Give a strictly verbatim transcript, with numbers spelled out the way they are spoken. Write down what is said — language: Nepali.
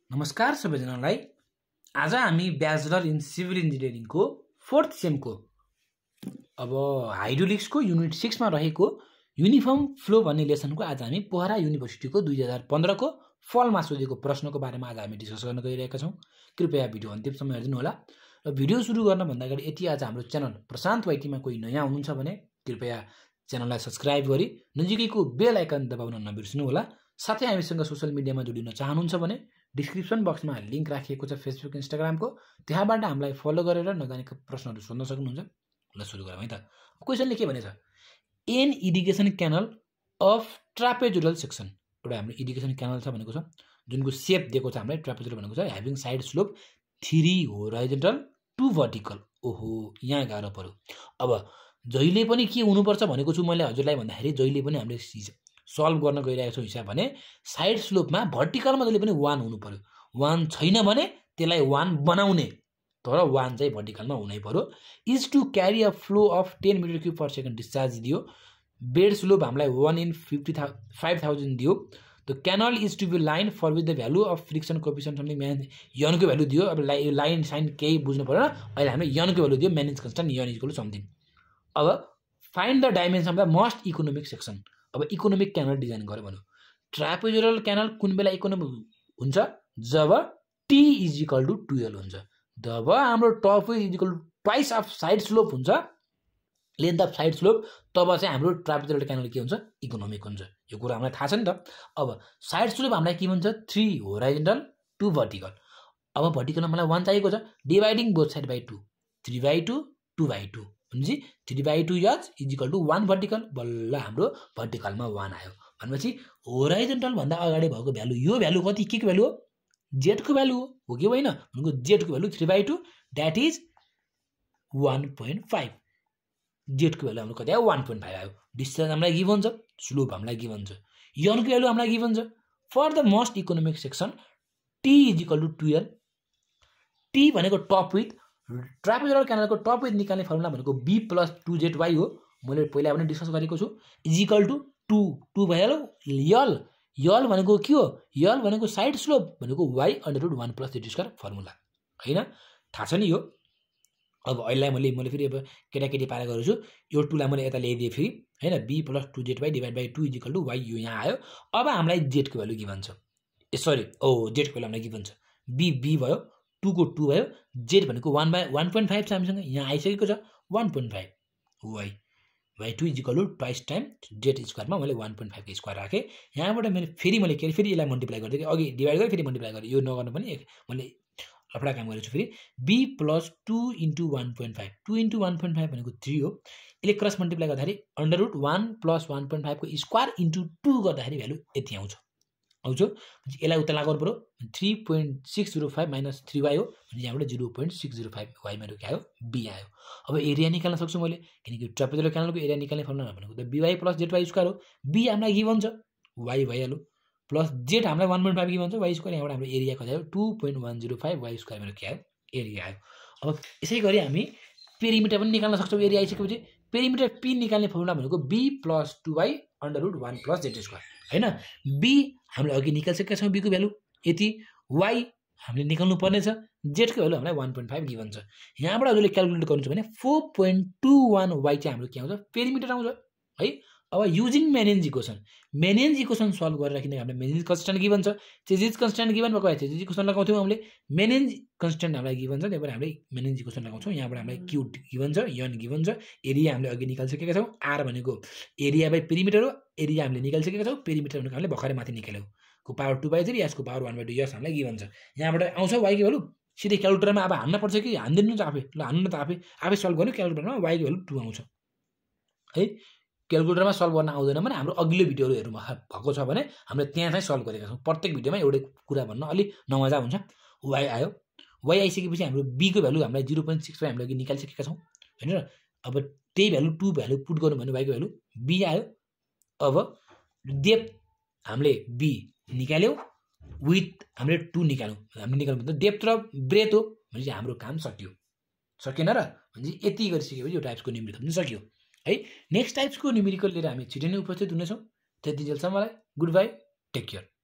नमस्कार सबैजनालाई। आज हामी ब्याचलर इन सिभिल इन्जिनियरिङ को फोर्थ सेम को अब हाइड्रोलिक्स को युनिट सिक्स में रहेको यूनिफर्म फ्लो भन्ने लेसन को आज हामी पोखरा युनिभर्सिटी को दुई हजार पंद्रह को फलमा सोधेको प्रश्नको बारेमा आज हामी डिस्कस गर्न गइरहेका छौं। कृपया भिडियो अन्तिमसम्म हेर्दिनु होला र भिडियो सुरु गर्न भन्दा अगाडि यति आज हाम्रो च्यानल प्रशान्त वाइटीमा कोही नयाँ हुनुहुन्छ भने कृपया च्यानललाई सब्स्क्राइब गरी नजिकैको बेल आइकन दबाउन नबिर्सनु होला। साथै हामीसँग सोशल मिडियामा जोडिन चाहनुहुन्छ भने डिस्क्रिप्सन बक्समा लिंक राखिएको छ फेसबुक इन्स्टाग्राम को, त्यहाँबाट हामीलाई फलो गरेर नजानेको प्रश्नहरू सोध्न सक्नुहुन्छ। ल सुरु गरौँ है त। क्वेशनले के भनेछ, an irrigation canal of trapezoidal section, एउटा हाम्रो इरिगेसन क्यानल छ भनेको छ जुनको सेप दिएको छ हामीलाई ट्रापेजोरल भनेको छ, having side slope three horizontal to vertical. ओहो यहाँ गाह्रो पर्यो। अब जहिले पनि के हुनुपर्छ भनेको छु मैले हजुरलाई भन्दाखेरि, जहिले पनि हामीले सल्भ गर्न गइरहेको छौँ हिसाब भने साइड स्लोपमा भर्टिकलमा जहिले पनि वान हुनु पर्यो। वान छैन भने त्यसलाई वान बनाउने, तर वान चाहिँ भर्टिकलमा हुनै पर्यो। Is to carry a flow of ten metre cube per second discharge दियो। बेड स्लोप हामीलाई वान इन फिफ्टी था फाइभ थाउजन्ड दियो। The canal is to be line for with the value of friction coefficient something Manning यनको भ्यालु दियो। अब लाइ लाइन साइन केही बुझ्नु परेन, अहिले हामीले यनको भ्यालु दियो, Manning's constant n equal to something. अब find the dimension of the most economic section. अब इकोनोमिक क्यानल डिजाइन गर्यो भन्यो, ट्रापेजोरल क्यानल कुन बेला इकोनोमिक हुन्छ जब T is equal to twelve हुन्छ, जब हाम्रो top is equal to twice of side slope हुन्छ, लेन्थ अफ साइड स्लोप, तब चाहिँ हाम्रो ट्रापेजोरल क्यानल के हुन्छ, इकोनोमिक हुन्छ। यो कुरा हामीलाई थाहा छ नि त। अब साइड स्लोप हामीलाई के भन्छ, थ्री होराइजन्टल टू भर्टिकल। अब भर्टिकलमा मलाई वान चाहिएको छ, dividing both side by two, three by two two by two भनेपछि three by two each is equal to one vertical. बल्ल हाम्रो भर्टिकलमा वान आयो भनेपछि होराइजन्टल भन्दा अगाडि भएको भ्यालु, यो भ्यालु कति के को भ्यालु हो, जेडको भ्यालु हो, हो कि होइन भनेको जेडको value three by two that is one point five. जेडको भ्यालु हाम्रो कति आयो, वान पोइन्ट फाइभ आयो। डिस्टेन्स हामीलाई गिभन छ, स्लोप हामीलाई गिभन छ, यनको भ्यालु हामीलाई गिभन छ। For the most economic section T is equal to twelve. T भनेको टप विथ, ट्रापेजोरल क्यानलको टप विथ निकाल्ने फर्मुला भनेको B plus two Z Y हो। मैले पहिला पनि डिस्कस गरेको छु। Is equal to two two भइहाल्यो, यल यल भनेको के हो, यल भनेको साइड स्लोप भनेको Y under root one plus Z square formula होइन, थाहा छ नि यो। अब अहिले मैले मैले फेरि अब केटाकेटी पारा गरेको छु, यो टूलाई मैले यता ल्याइदिएँ फेरि होइन, B plus two Z Y divide by two is equal to Y, यो यहाँ आयो। अब हामीलाई जेडको भ्यालु गिभन छ, ए सरी ओ जेडको भ्यालु हामीलाई गिभन छ, बी बी भयो, टू को टू भयो, जेड भनेको one by one point five छ हामीसँग, यहाँ आइसकेको छ one point five Y Y two is equal to twice time Z स्क्वायरमा मैले वान पोइन्ट फाइभको स्क्वायर राखेँ। यहाँबाट मैले फेरि मैले के फेरि यसलाई मल्टिप्लाई गरिदिएँ, अघि डिभाइड गरेँ फेरि मल्टिप्लाई गरेँ, यो नगर्नु पनि मैले लफडा काम गरेको छु। फेरि B plus two into one point five, two into one point five भनेको थ्री हो, यसले क्रस मल्टिप्लाई गर्दाखेरि under root one plus one point फाइभको स्क्वायर इन्टु टू गर्दाखेरि भ्यालु यति आउँछ आउँछ यसलाई उता लागु पऱ्यो, three point six zero five minus three Y हो भने यहाँबाट zero point six zero five Y मेरो के आयो, बी आयो। अब एरिया निकाल्न सक्छु मैले, किनकि ट्रापेजोरल क्यानलको एरिया निकाल्ने फर्मुला भनेको त B Y plus Z Y square हो। बी हामीलाई गिभन छ वाई भइहाल्यो, प्लस जेड हामीलाई वान पोइन्ट फाइभ गिभन छ वाई स्क्वायर, यहाँबाट हाम्रो एरिया कति आयो two point one zero five Y square मेरो के आयो, एरिया आयो। अब यसै गरी हामी पेरिमिटर पनि निकाल्न सक्छौँ। एरिया आइसकेपछि पेरिमिटर पी निकाल्ने फर्मुला भनेको B plus two Y under root one plus Z square होइन। बी हामीले अघि निकालिसकेका छौँ, बीको भ्यालु यति, वाई हामीले निकाल्नु पर्नेछ, जेडको भ्यालु हामीलाई वान पोइन्ट फाइभ गिभन छ। यहाँबाट हजुरले क्यालकुलेट गर्नु छ भने four point two one Y चाहिँ हाम्रो के आउँछ, पेरिमिटर आउँछ है। अब using Manning's equation, Manning's equation solve गरेर किनकि हामीले म्यानेज कन्स्टेन्ट गिभन छ, चेजिज कन्स्टेन्ट गिभन भएको भए चेजिज इक्वेसन लगाउँथ्यौँ हामीले, म्यानेज कन्स्टेन्ट हामीलाई गिभन छ, त्यही भएर हामीले म्यानेज इक्वेसन लगाउँछौँ। यहाँबाट हामीलाई क्यू गिभन छ, यन गिभन छ, एरिया हामीले अघि निकालिसकेका छौँ, आर भनेको एरिया बाई पेरिमिटर हो, एरिया हामीले निकालिसकेका छौँ, पेरिमिटर भनेको हामीले भर्खरै माथि निकाल्यौँ को पावर टू बाई थ्री, यसको पावर वान बाई टू, यस हामीलाई गिभन छ। यहाँबाट आउँछ वाईको भ्यालु सिधै क्यालकुलेटरमा, अब हान्न पर्छ कि हान्दिनु छ आफै, ल हान्नु त आफै आफै सल्भ गर्नु, क्यालकुलेटरमा वाईको भ्यालु टू आउँछ है। क्यालकुलेटरमा सल्भ गर्न आउँदैन भने हाम्रो अघिल्लो भिडियोहरू हेर्नु भएको छ भने हामीले त्यहाँ चाहिँ सल्भ गरेका छौँ। प्रत्येक भिडियोमा एउटै कुरा भन्न अलिक नमजा हुन्छ। वाई आयो, वाई आइसकेपछि हाम्रो बीको भ्यालु हामीलाई जिरो पोइन्ट सिक्स फाइभ हामीले अघि निकालिसकेका छौँ होइन र। अब त्यही भ्यालु टू भ्यालु पुट गर्नु भने वाईको भ्यालु बी आयो। अब डेप्थ हामीले बी निकाल्यौँ, विथ हामीले टू निकाल्यौँ, हामीले निकाल्नु पर्दा डेप्थ र ब्रेथ हो भनेपछि हाम्रो काम सकियो, सकेन र भनेपछि यति गरिसकेपछि यो टाइप्सको न्युमेरिकल पनि सकियो है। नेक्स्ट टाइप्सको न्युमेरिकल लिएर हामी छिटै नै उपस्थित हुनेछौँ। त्यति जेलसम्मलाई गुड बाई, टेक केयर।